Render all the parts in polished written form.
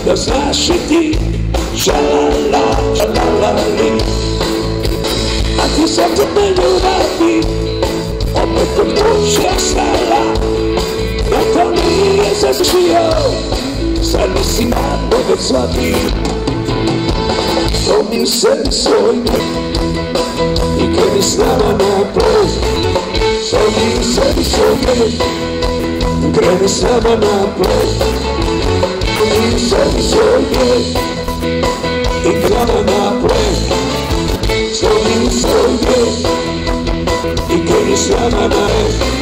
da znaš i ti, šalala, šalalali. A ti sad od me ljubavi, opet od kuće ostala. Ja to nije završio, sad nisi nam opet shvati. Spomni sebi svoj greh i kreni s nama na ples. Spomni sebi svoj greh, kreni s nama na ples. Spomni sebi svoj greh i kreni na ples. Spomni svoj greh i kreni s nama na ples.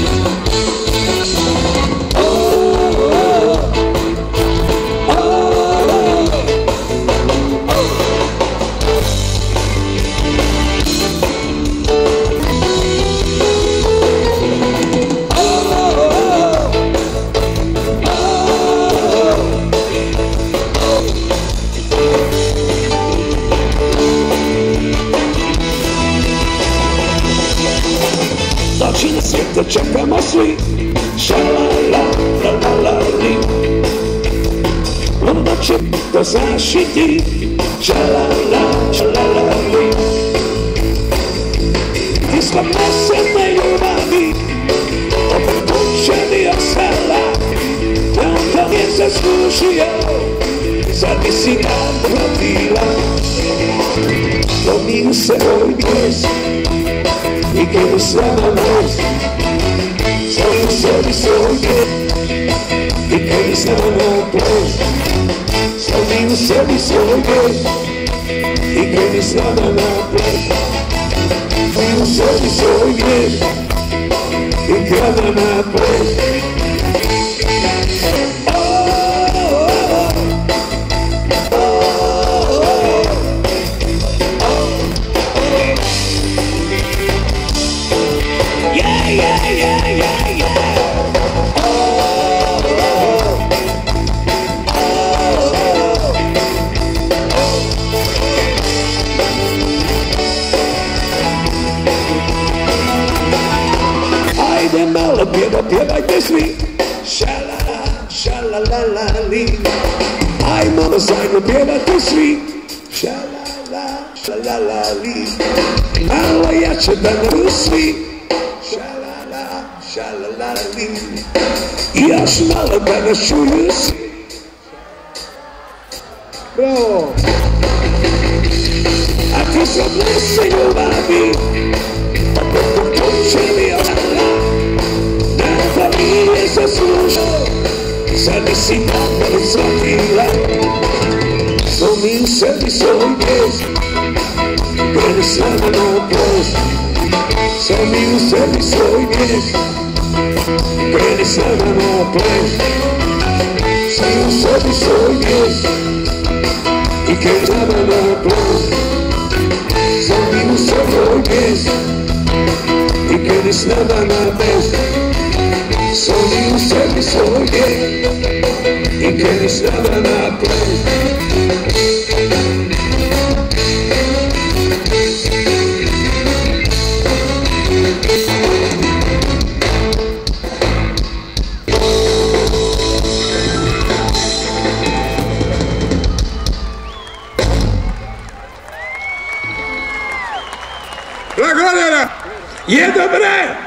Noći na svijete čekamo svi, šalala, šalalali. Noći da znaš i ti, šalala, šalalali. Ti smo nesretne ljubavi, opet kuće mi ostala. Da on to nije zaslužio, sad bi si ga vratila. Spomni se ovoj pjesmi i kreni s nama na ples. Spomni sebi svoj greh i kreni s nama na ples. Spomni sebi svoj greh i kreni s nama na ples. Spomni sebi svoj greh i kreni na ples. Ajde malo pjevajte svi, šalala, šalalalali. Ajmo zajedno pjevajte svi, šalala, šalalali. Malo jače da nam svi, šalala, šalalali. Još malo da nas čuju svi. Bravo! A ti se odnese ljubavi, opet u kuće mi ostala. Da to nije zaslužio, sad nisi tako shvatila. Spomni sebi svoj greh, kreni s nama na ples. Spomni sebi svoj greh, kreni s nama na ples. Spomni sebi svoj greh i kreni s nama na ples. Spomni sebi svoj greh i kreni s nama na ples. Spomni sebi svoj greh i kreni s nama na ples. Благодаря! Еду, брат!